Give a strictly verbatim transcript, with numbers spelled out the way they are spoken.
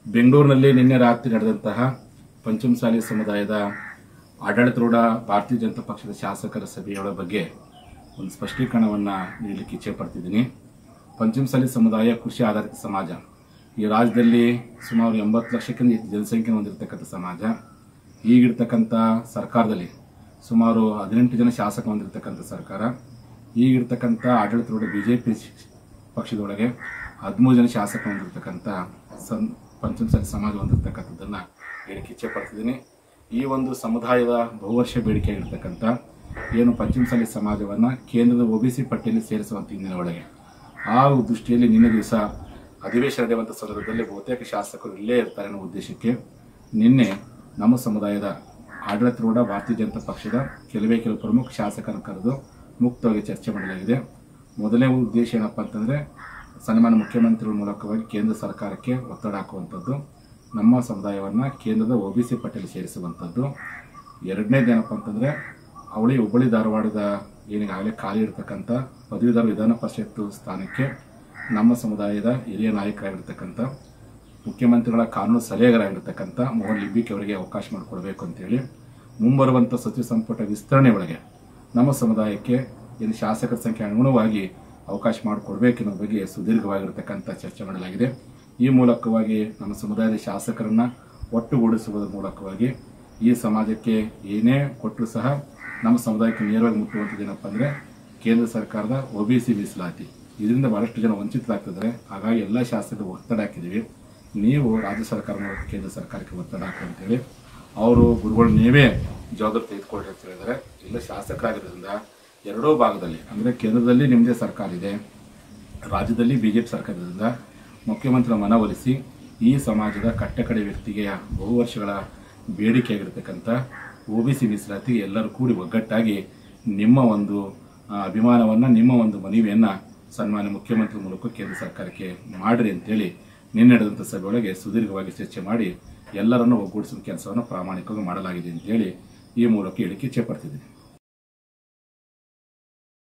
ಬೆಂಗಳೂರಿನಲ್ಲಿ ನಿನ್ನೆ ರಾತ್ರಿ ನಡೆದಂತಹ ಪಂಚಮಸಾಲಿ ಸಮುದಾಯದ ಆಡಳಿತಾರೂಢ ಭಾರತೀಯ ಜನತಾ ಪಕ್ಷದ ಶಾಸಕರ ಸಭೆಯ ಬಗ್ಗೆ ಒಂದು ಸ್ಪಷ್ಟೀಕರಣವನ್ನು ನೀಡಲಿಕ್ಕೆ ಇಚ್ಛೆ ಪಡ್ತಿದ್ದೀನಿ. ಪಂಚಮಸಾಲಿ ಸಮುದಾಯ ಕೃಷಿ ಆಧಾರಿತ ಸಮಾಜ. ಈ ರಾಜ್ಯದಲ್ಲಿ ಸುಮಾರು ಎಂಬತ್ತು ಲಕ್ಷಕ್ಕಿಂತ ಹೆಚ್ಚು ಜನಸಂಖ್ಯೆ ಹೊಂದಿರತಕ್ಕಂಥ ಸಮಾಜ. ಈಗಿರ್ತಕ್ಕಂಥ ಸರ್ಕಾರದಲ್ಲಿ ಸುಮಾರು ಹದಿನೆಂಟು ಜನ ಶಾಸಕ ಹೊಂದಿರತಕ್ಕಂಥ ಸರ್ಕಾರ. ಈಗಿರ್ತಕ್ಕಂಥ ಆಡಳಿತಾರೂಢ ಬಿ ಜೆ ಪಿ ಪಕ್ಷದೊಳಗೆ ಹದಿಮೂರು ಜನ ಶಾಸಕ ಹೊಂದಿರತಕ್ಕಂಥ ಸಂ ಪಂಚಮಸಾಲಿ ಸಮಾಜ ಹೊಂದಿರತಕ್ಕಂಥದ್ದನ್ನು ಹೇಳಕ್ಕೆ ಇಚ್ಛೆ ಪಡ್ತಿದ್ದೀನಿ. ಈ ಒಂದು ಸಮುದಾಯದ ಬಹುವರ್ಷ ಬೇಡಿಕೆಯಾಗಿರ್ತಕ್ಕಂಥ ಏನು ಪಂಚಮಸಾಲಿ ಸಮಾಜವನ್ನು ಕೇಂದ್ರದ ಒ ಬಿ ಸಿ ಪಟ್ಟಿಯಲ್ಲಿ ಸೇರಿಸುವಂಥ ಇಂದಿನ ಒಳಗೆ ಆ ದೃಷ್ಟಿಯಲ್ಲಿ ನಿನ್ನೆ ದಿವಸ ಅಧಿವೇಶನ ನಡೆಯುವಂಥ ಸಂದರ್ಭದಲ್ಲಿ ಬಹುತೇಕ ಶಾಸಕರು ಇಲ್ಲೇ ಇರ್ತಾರೆ ಅನ್ನೋ ಉದ್ದೇಶಕ್ಕೆ ನಿನ್ನೆ ನಮ್ಮ ಸಮುದಾಯದ ಆಡಳಿತಾರೂಢ ಭಾರತೀಯ ಜನತಾ ಪಕ್ಷದ ಕೆಲವೇ ಕೆಲವು ಪ್ರಮುಖ ಶಾಸಕರನ್ನು ಕರೆದು ಮುಕ್ತವಾಗಿ ಚರ್ಚೆ ಮಾಡಲಾಗಿದೆ. ಮೊದಲನೇ ಉದ್ದೇಶ ಏನಪ್ಪ ಅಂತಂದರೆ ಸನ್ಮಾನ್ಯ ಮುಖ್ಯಮಂತ್ರಿಗಳ ಮೂಲಕವಾಗಿ ಕೇಂದ್ರ ಸರ್ಕಾರಕ್ಕೆ ಒತ್ತಡ ಹಾಕುವಂಥದ್ದು, ನಮ್ಮ ಸಮುದಾಯವನ್ನು ಕೇಂದ್ರದ ಒ ಬಿ ಸಿ ಪಟ್ಟಿಯಲ್ಲಿ ಸೇರಿಸುವಂಥದ್ದು. ಎರಡನೇದೇನಪ್ಪ ಅಂತಂದರೆ ಅವಳಿ ಹುಬ್ಬಳ್ಳಿ ಧಾರವಾಡದ ಏನಿಗಾಗಲೇ ಖಾಲಿ ಇರತಕ್ಕಂಥ ಪದವೀಧರ ವಿಧಾನ ಪರಿಷತ್ತು ಸ್ಥಾನಕ್ಕೆ ನಮ್ಮ ಸಮುದಾಯದ ಹಿರಿಯ ನಾಯಕರಾಗಿರ್ತಕ್ಕಂಥ ಮುಖ್ಯಮಂತ್ರಿಗಳ ಕಾನೂನು ಸಲಹೆಗಾರಾಗಿರ್ತಕ್ಕಂಥ ಮೋಹನ್ ಲಿಂಬಿಕ್ ಅವರಿಗೆ ಅವಕಾಶ ಮಾಡಿಕೊಡ್ಬೇಕು ಅಂತೇಳಿ ಮುಂಬರುವಂಥ ಸಚಿವ ಸಂಪುಟ ವಿಸ್ತರಣೆ ಒಳಗೆ ನಮ್ಮ ಸಮುದಾಯಕ್ಕೆ ಏನು ಶಾಸಕರ ಸಂಖ್ಯೆ ಅನುಗುಣವಾಗಿ ಅವಕಾಶ ಮಾಡಿಕೊಡ್ಬೇಕೆನ್ನೋ ಬಗ್ಗೆ ಸುದೀರ್ಘವಾಗಿರ್ತಕ್ಕಂಥ ಚರ್ಚೆ ಮಾಡಲಾಗಿದೆ. ಈ ಮೂಲಕವಾಗಿ ನಮ್ಮ ಸಮುದಾಯದ ಶಾಸಕರನ್ನು ಒಟ್ಟುಗೂಡಿಸುವುದರ ಮೂಲಕವಾಗಿ ಈ ಸಮಾಜಕ್ಕೆ ಏನೇ ಕೊಟ್ಟರೂ ಸಹ ನಮ್ಮ ಸಮುದಾಯಕ್ಕೆ ನೇರವಾಗಿ ಮುಟ್ಟುವಂಥದ್ದು ಏನಪ್ಪ ಅಂದರೆ ಕೇಂದ್ರ ಸರ್ಕಾರದ ಒ ಬಿ ಸಿ ಮೀಸಲಾತಿ. ಇದರಿಂದ ಬಹಳಷ್ಟು ಜನ ವಂಚಿತರಾಗ್ತಿದ್ದಾರೆ. ಹಾಗಾಗಿ ಎಲ್ಲ ಶಾಸಕರು ಒತ್ತಡ ಹಾಕಿದ್ದೀವಿ, ನೀವು ರಾಜ್ಯ ಸರ್ಕಾರ ಮೂಲಕ ಕೇಂದ್ರ ಸರ್ಕಾರಕ್ಕೆ ಒತ್ತಡ ಹಾಕಿ ಅಂತೇಳಿ ಅವರು ಗುರುಗಳು ನೀವೇ ಜವಾಬ್ದಾರಿ ತೆಗೆದುಕೊಳ್ಳಿ ಅಂತ ಹೇಳಿದ್ದಾರೆ. ಇಲ್ಲ ಶಾಸಕರಾಗಿರೋದ್ರಿಂದ ಎರಡೂ ಭಾಗದಲ್ಲಿ ಅಂದರೆ ಕೇಂದ್ರದಲ್ಲಿ ನಿಮ್ಮದೇ ಸರ್ಕಾರ ಇದೆ, ರಾಜ್ಯದಲ್ಲಿ ಬಿ ಜೆ ಪಿ ಸರ್ಕಾರ ಇರೋದ್ರಿಂದ ಮುಖ್ಯಮಂತ್ರಿ ಮನವೊಲಿಸಿ ಈ ಸಮಾಜದ ಕಟ್ಟಕಡೆ ವ್ಯಕ್ತಿಗೆ ಬಹು ವರ್ಷಗಳ ಬೇಡಿಕೆಯಾಗಿರ್ತಕ್ಕಂಥ ಒ ಬಿ ಸಿ ಮೀಸಲಾತಿ ಎಲ್ಲರೂ ಕೂಡಿ ಒಗ್ಗಟ್ಟಾಗಿ ನಿಮ್ಮ ಒಂದು ಅಭಿಮಾನವನ್ನು ನಿಮ್ಮ ಒಂದು ಮನವಿಯನ್ನು ಸನ್ಮಾನ್ಯ ಮುಖ್ಯಮಂತ್ರಿ ಮೂಲಕ ಕೇಂದ್ರ ಸರ್ಕಾರಕ್ಕೆ ಮಾಡಿರಿ ಅಂತೇಳಿ ನಿನ್ನೆ ನಡೆದಂಥ ಸಭೆಯೊಳಗೆ ಸುದೀರ್ಘವಾಗಿ ಚರ್ಚೆ ಮಾಡಿ ಎಲ್ಲರನ್ನೂ ಒಗ್ಗೂಡಿಸುವ ಕೆಲಸವನ್ನು ಪ್ರಾಮಾಣಿಕವಾಗಿ ಮಾಡಲಾಗಿದೆ ಅಂತೇಳಿ ಈ ಮೂಲಕ ಹೇಳಿಕೆ ಇಚ್ಛೆ ಪಡ್ತಿದ್ದೀನಿ.